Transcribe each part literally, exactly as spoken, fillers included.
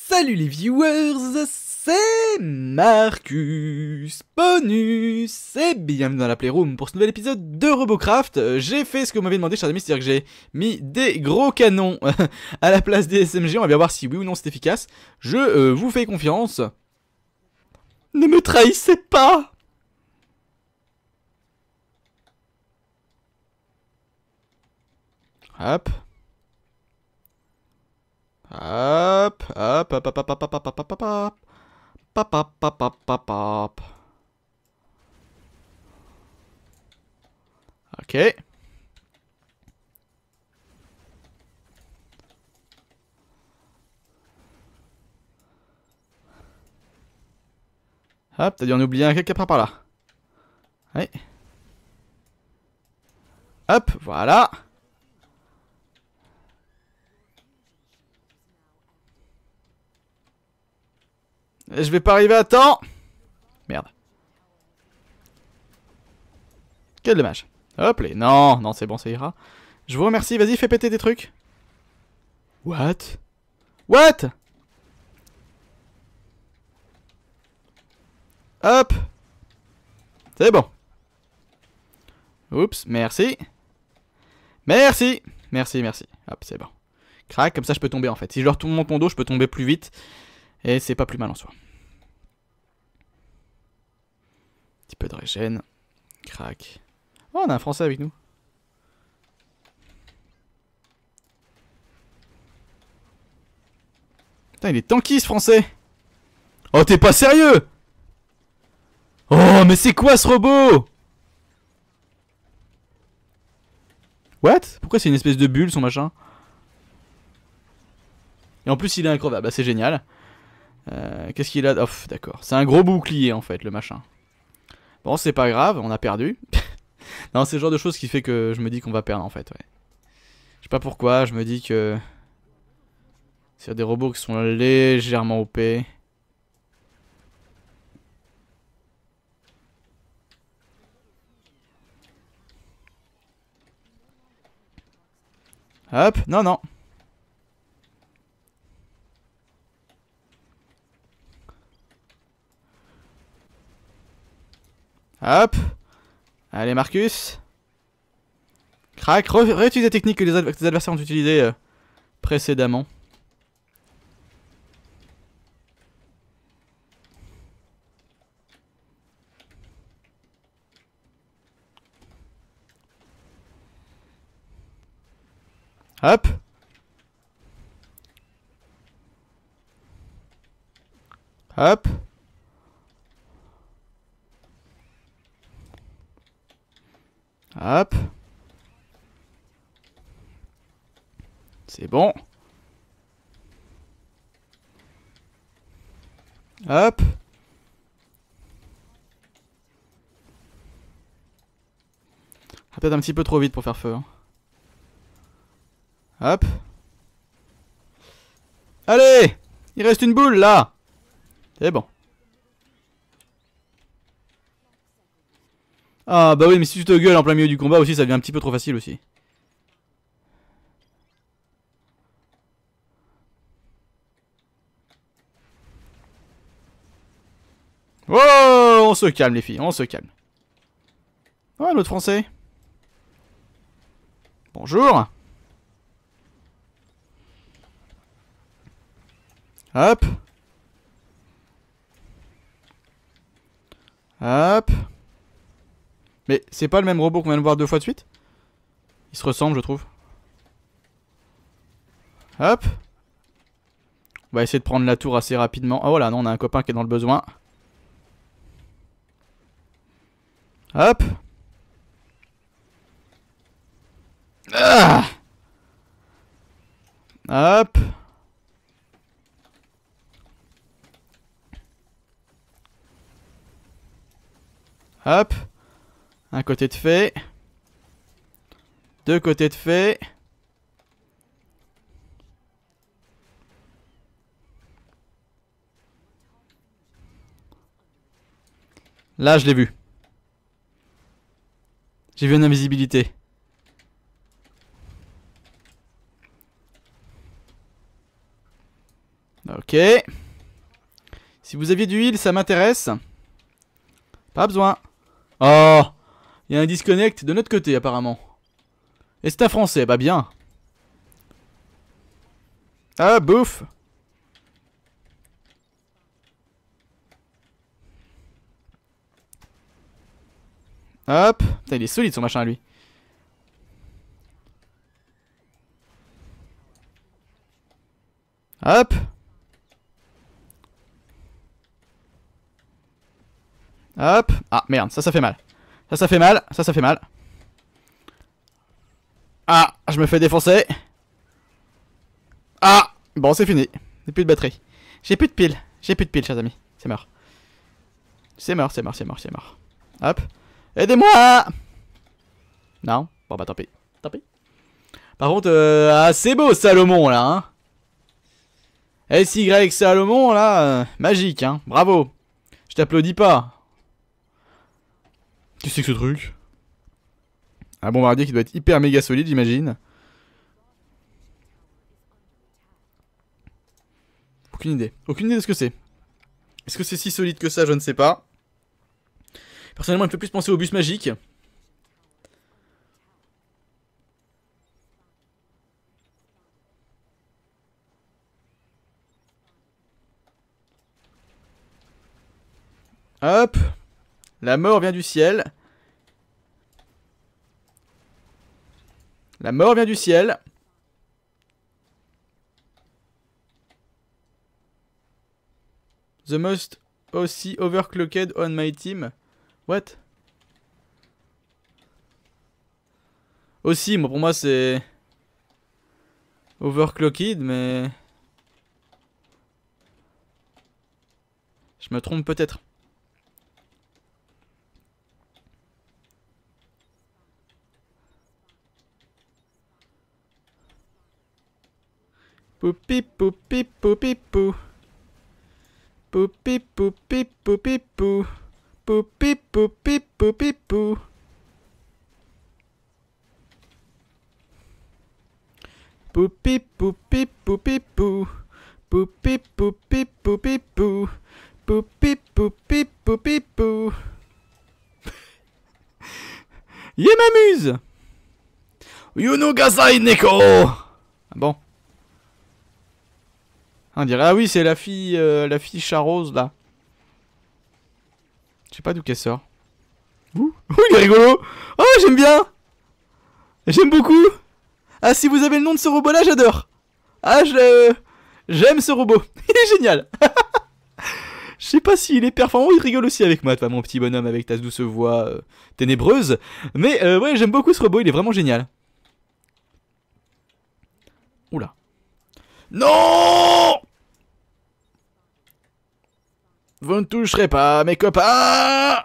Salut les viewers, c'est Marcus Bonus et bienvenue dans la Playroom pour ce nouvel épisode de Robocraft. J'ai fait ce que vous m'avez demandé, chers amis, c'est-à-dire que j'ai mis des gros canons à la place des S M G. On va bien voir si oui ou non c'est efficace. Je euh, vous fais confiance. Ne me trahissez pas! Hop. Hop, hop, hop, hop, hop, hop, hop, hop, hop, hop, hop. Pop, pop, pop, pop, pop, pop. Ok. Hop, t'as dû en oublier un quelque part par là. Ouais. Hop, voilà. Je vais pas arriver à temps. Merde. Quel dommage. Hop les. Non, non, c'est bon, ça ira. Je vous remercie, vas-y, fais péter tes trucs. What? What? Hop. C'est bon. Oups, merci. Merci. Merci, merci. Hop, c'est bon. Crac, comme ça je peux tomber en fait. Si je leur tourne mon dos, je peux tomber plus vite. Et c'est pas plus mal en soi. Un petit peu de régène. Crac. Oh, on a un français avec nous. Putain, il est tanky ce français. Oh, t'es pas sérieux? Oh, mais c'est quoi ce robot? What? Pourquoi c'est une espèce de bulle son machin? Et en plus il est increvable, bah c'est génial. Euh, Qu'est-ce qu'il a? Oh, d'accord. C'est un gros bouclier en fait le machin. Bon, c'est pas grave, on a perdu. Non, c'est le genre de choses qui fait que je me dis qu'on va perdre en fait, ouais. Je sais pas pourquoi, je me dis que c'est des robots qui sont légèrement O P. Hop, non, non. Hop. Allez, Marcus. Crac, re réutilise la technique que les, adv les adversaires ont utilisée euh, précédemment. Hop. Hop. Hop. C'est bon. Hop. Ah, peut-être un petit peu trop vite pour faire feu. Hein. Hop. Allez! Il reste une boule là! C'est bon. Ah bah oui, mais si tu te gueules en plein milieu du combat aussi, ça devient un petit peu trop facile aussi. Oh, on se calme les filles, on se calme. Oh, un autre français. Bonjour. Hop. Hop. Mais c'est pas le même robot qu'on vient de voir deux fois de suite? Il se ressemble, je trouve. Hop. On va essayer de prendre la tour assez rapidement. Oh voilà, non, on a un copain qui est dans le besoin. Hop. Ah. Hop. Hop. Un côté de fait. Deux côtés de fait. Là, je l'ai vu. J'ai vu une invisibilité. Ok. Si vous aviez du heal, ça m'intéresse. Pas besoin. Oh, il y a un disconnect de notre côté apparemment. Et c'est un français, bah bien. Ah, bouffe. Hop. Putain, il est solide son machin lui. Hop. Hop. Ah merde, ça ça fait mal. Ça ça fait mal, ça ça fait mal. Ah, je me fais défoncer. Ah, bon c'est fini. J'ai plus de batterie. J'ai plus de piles. J'ai plus de piles chers amis. C'est mort. C'est mort, c'est mort, c'est mort, c'est mort. Hop. Aidez-moi. Non. Bon bah tant pis. Tant pis. Par contre, euh, ah, c'est beau Salomon là hein. S Y Salomon là, euh, magique hein. Bravo. Je t'applaudis pas. Qu'est-ce que c'est que ce truc? Un bombardier qui doit être hyper méga solide j'imagine. Aucune idée. Aucune idée de ce que c'est. Est-ce que c'est si solide que ça? Je ne sais pas. Personnellement il me fait plus penser au bus magique. Hop. La mort vient du ciel. La mort vient du ciel. The most aussi overclocked on my team. What? Aussi, moi pour moi c'est overclocked, mais je me trompe peut-être. Poupi poupi poupi pou. Poupi poupi poupi pou. Poupi poupi poupi pou. Poupi poupi poupi pou. Poupi poupi poupi pou. Poupi poupi poupi pou. Yé m'amuse. Yuno Gasai Neko. Ah bon. On dirait, ah oui, c'est la fille, euh, la fille charrose là. Je sais pas d'où qu'elle sort. Ouh, il est rigolo. Oh, j'aime bien. J'aime beaucoup. Ah, si vous avez le nom de ce robot là, j'adore. Ah, je... J'aime ce robot. Il est génial. Je sais pas s'il est performant, il rigole aussi avec moi, toi, mon petit bonhomme, avec ta douce voix euh, ténébreuse. Mais euh, ouais, j'aime beaucoup ce robot, il est vraiment génial. Oula. Non! Vous ne toucherez pas mes copains!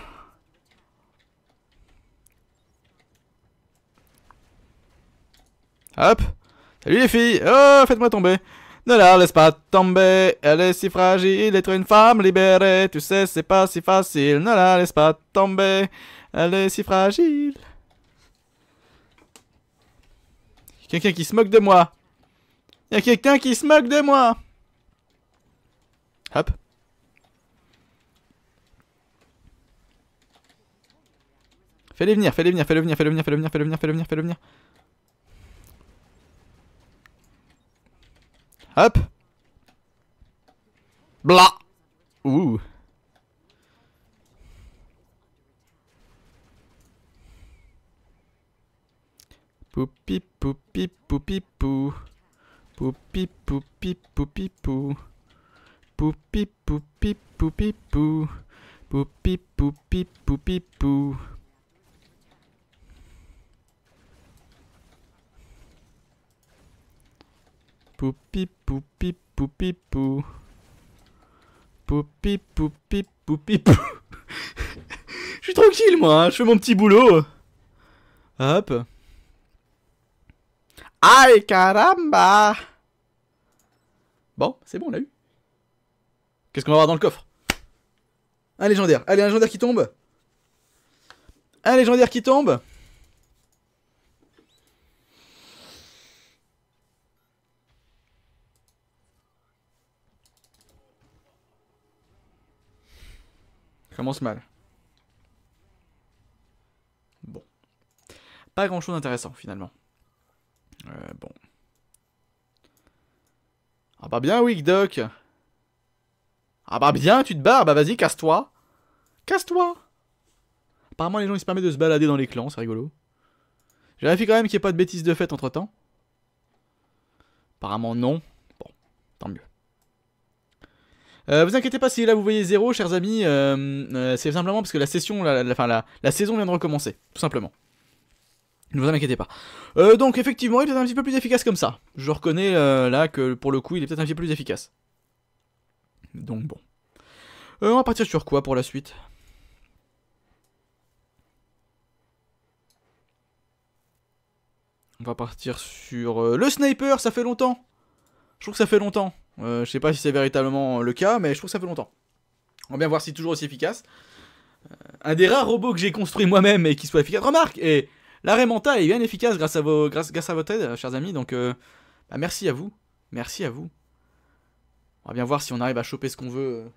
Hop! Salut les filles! Oh, faites-moi tomber! Ne la laisse pas tomber, elle est si fragile, être une femme libérée, tu sais, c'est pas si facile, ne la laisse pas tomber, elle est si fragile. Quelqu'un qui se moque de moi. Il y a quelqu'un qui se moque de moi. Hop. Fais-les venir, fais-les venir, fais-le venir, fais-le venir, fais-le venir, fais-le venir, fais-le venir, fais-le venir. Hop. Blah. Ouh. Poupi poupi poupi pou. Poupi poupi poupi pou. Poupi poupi poupi pou. Poupi poupi poupi pou. Poupi poupi poupi pou. Poupi poupi poupi pou. Je suis tranquille moi, hein, je fais mon petit boulot. Hop. Aïe caramba. Bon, c'est bon, on l'a eu. Qu'est-ce qu'on va avoir dans le coffre? Un légendaire. Allez, un légendaire qui tombe. Un légendaire qui tombe. Ça commence mal. Bon. Pas grand chose d'intéressant finalement. Euh, bon. Ah bah bien Weak Doc. Ah bah bien, tu te barres, bah vas-y, casse-toi. Casse-toi. Apparemment les gens ils se permettent de se balader dans les clans, c'est rigolo. Je vérifie quand même qu'il n'y ait pas de bêtises de fait entre temps. Apparemment non. Bon, tant mieux. Euh, vous inquiétez pas si là vous voyez zéro, chers amis, euh, euh, c'est simplement parce que la session, la, la, enfin, la, la saison vient de recommencer, tout simplement. Ne vous en inquiétez pas. Euh, donc effectivement, il est peut-être un petit peu plus efficace comme ça. Je reconnais euh, là que pour le coup, il est peut-être un petit peu plus efficace. Donc bon. Euh, on va partir sur quoi pour la suite? On va partir sur euh, le sniper, ça fait longtemps. Je trouve que ça fait longtemps. Euh, je sais pas si c'est véritablement le cas, mais je trouve que ça fait longtemps. On va bien voir si c'est toujours aussi efficace. Euh, un des rares robots que j'ai construit moi-même et qui soit efficace. Remarque, et l'arrêt mental est bien efficace grâce à, vos, grâce, grâce à votre aide, chers amis. Donc, euh, bah, merci à vous. Merci à vous. On va bien voir si on arrive à choper ce qu'on veut. Euh,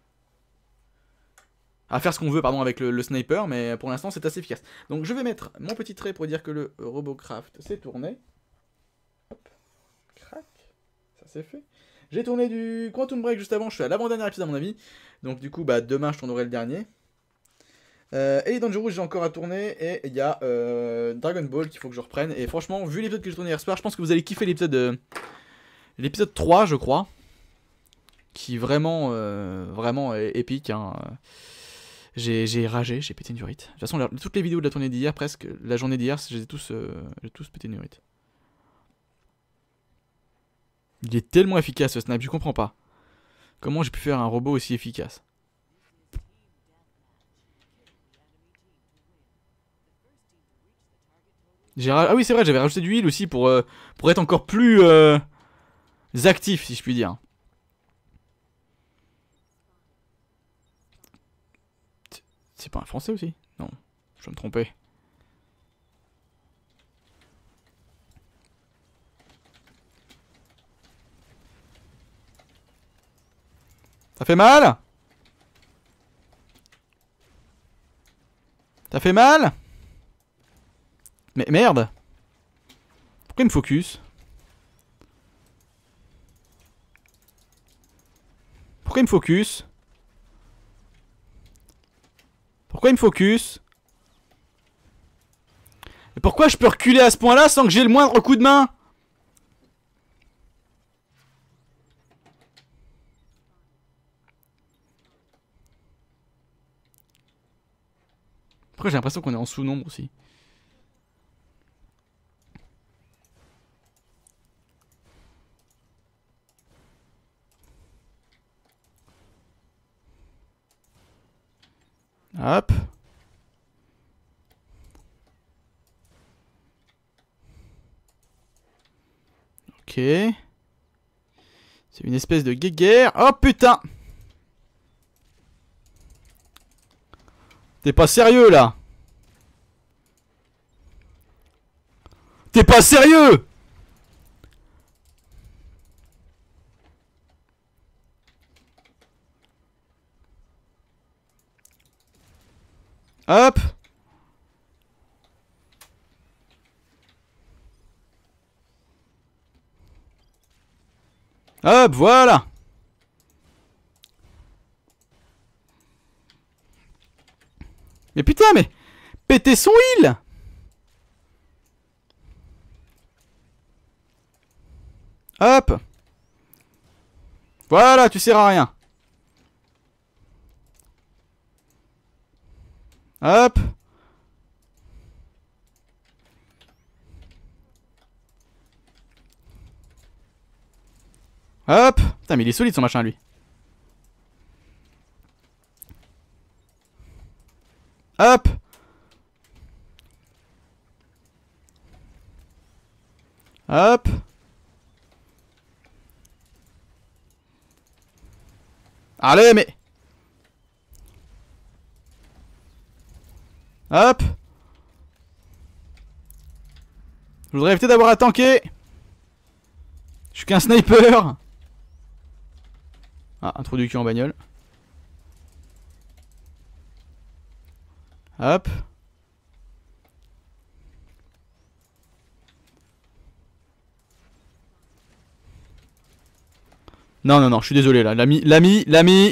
à faire ce qu'on veut, pardon, avec le, le sniper. Mais pour l'instant, c'est assez efficace. Donc, je vais mettre mon petit trait pour dire que le Robocraft s'est tourné. Hop. Crac. Ça c'est fait. J'ai tourné du Quantum Break juste avant, je suis à l'avant-dernier épisode à mon avis. Donc du coup, bah demain je tournerai le dernier. Euh, et les Dangerous j'ai encore à tourner. Et il y a euh, Dragon Ball qu'il faut que je reprenne. Et franchement, vu l'épisode que j'ai tourné hier soir, je pense que vous allez kiffer l'épisode euh, l'épisode trois je crois. Qui vraiment, euh, vraiment est épique. Hein. J'ai ragé, j'ai pété une urite. De toute façon, la, toutes les vidéos de la tournée d'hier, presque, la journée d'hier, j'ai tous, euh, tous pété une urite. Il est tellement efficace ce snipe, je comprends pas. Comment j'ai pu faire un robot aussi efficace? Ah oui c'est vrai, j'avais rajouté du heal aussi pour, euh, pour être encore plus euh, actif si je puis dire. C'est pas un français aussi? Non, je vais me tromper. Ça fait mal? Ça fait mal? Mais merde! Pourquoi il me focus? Pourquoi il me focus? Pourquoi il me focus? Et pourquoi je peux reculer à ce point-là sans que j'ai le moindre coup de main? Pourquoi j'ai l'impression qu'on est en sous-nombre aussi? Hop. Ok. C'est une espèce de guéguerre. Oh putain! T'es pas sérieux là? T'es pas sérieux? Hop. Hop, voilà. Mais putain, mais pétez son heal. Hop. Voilà, tu sers à rien. Hop. Hop. Putain, mais il est solide son machin, lui. Hop. Hop. Allez, mais... Hop. Je voudrais éviter d'avoir à tanker. Je suis qu'un sniper. Ah, un trou du cul en bagnole. Hop. Non, non, non, je suis désolé là. L'ami, l'ami, l'ami.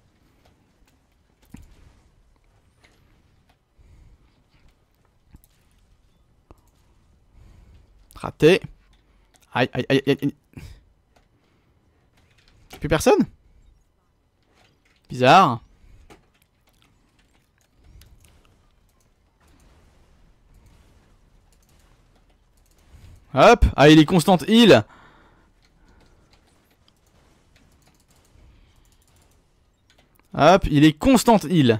Raté. Aïe, aïe, aïe, aïe. Plus personne? Bizarre. Hop. Ah, il est constant heal. Hop, il est constant heal.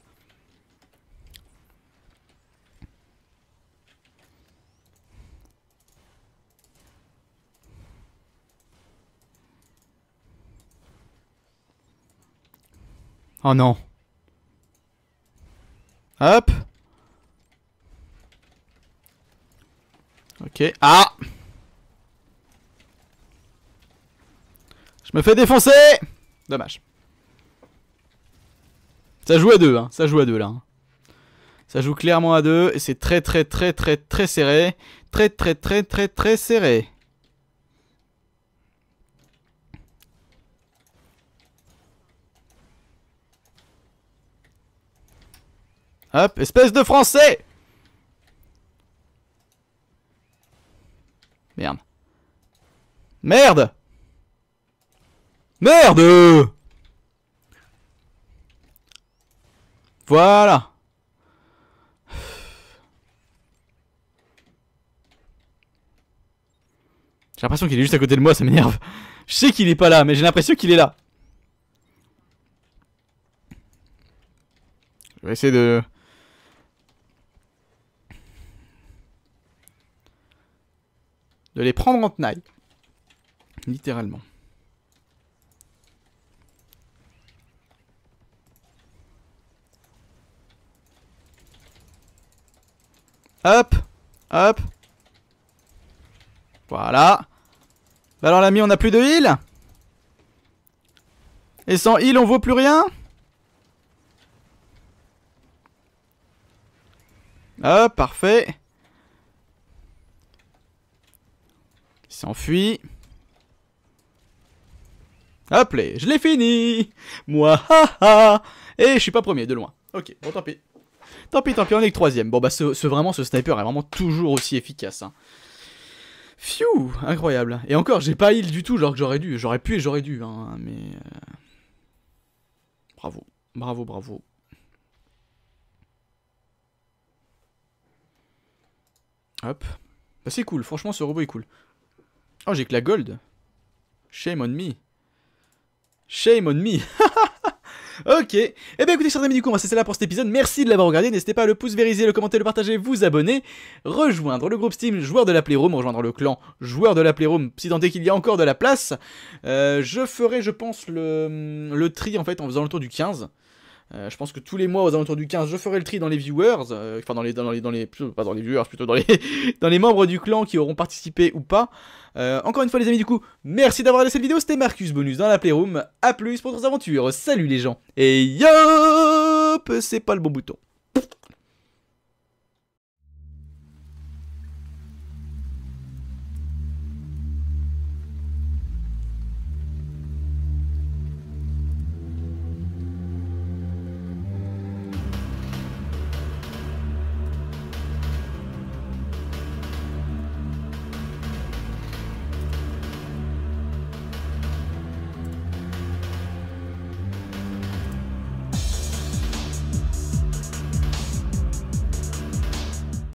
Oh non. Hop. Ok. Ah. Je me fais défoncer. Dommage. Ça joue à deux, hein. Ça joue à deux là. Ça joue clairement à deux. Et c'est très très très très très serré. Très très très très très serré. Hop, espèce de français. Merde. Merde. Merde. Voilà. J'ai l'impression qu'il est juste à côté de moi, ça m'énerve. Je sais qu'il est pas là, mais j'ai l'impression qu'il est là. Je vais essayer de... de les prendre en tenaille. Littéralement. Hop. Hop. Voilà. Bah alors l'ami, on a plus de heal. Et sans heal, on vaut plus rien. Hop, parfait. Il s'enfuit. Hop là, je l'ai fini. Moi, haha. Et je suis pas premier, de loin. Ok, bon tant pis. Tant pis, tant pis, on est que troisième. Bon bah ce, ce, vraiment, ce sniper est vraiment toujours aussi efficace. Hein. Pfiou, incroyable. Et encore, j'ai pas heal du tout, genre que j'aurais dû. J'aurais pu et j'aurais dû, hein, mais... Euh... Bravo, bravo, bravo. Hop. Bah c'est cool, franchement ce robot est cool. Oh, j'ai que la gold. Shame on me. Shame on me. Ok. Eh bien écoutez chers amis, du coup on va se laisser là pour cet épisode. Merci de l'avoir regardé. N'hésitez pas à le pouce vériser, le commenter, le partager, vous abonner. Rejoindre le groupe Steam joueur de la Playroom. Rejoindre le clan joueur de la Playroom si tant est qu'il y a encore de la place. euh, Je ferai je pense le, le tri en fait en faisant le tour du quinze. Euh, je pense que tous les mois aux alentours du quinze je ferai le tri dans les viewers, euh, enfin dans les, dans les, dans les, pas dans les viewers, plutôt dans les, dans les membres du clan qui auront participé ou pas. Euh, encore une fois les amis du coup, merci d'avoir regardé cette vidéo, c'était Marcus Bonus dans la Playroom, à plus pour d'autres aventures, salut les gens, et yop, c'est pas le bon bouton.